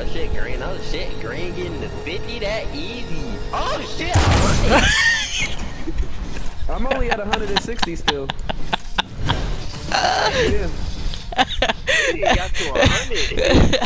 shit, green. Oh shit, green getting to 50 that easy. Oh shit, alright. I'm only at 160 still. Yeah. He got to 100.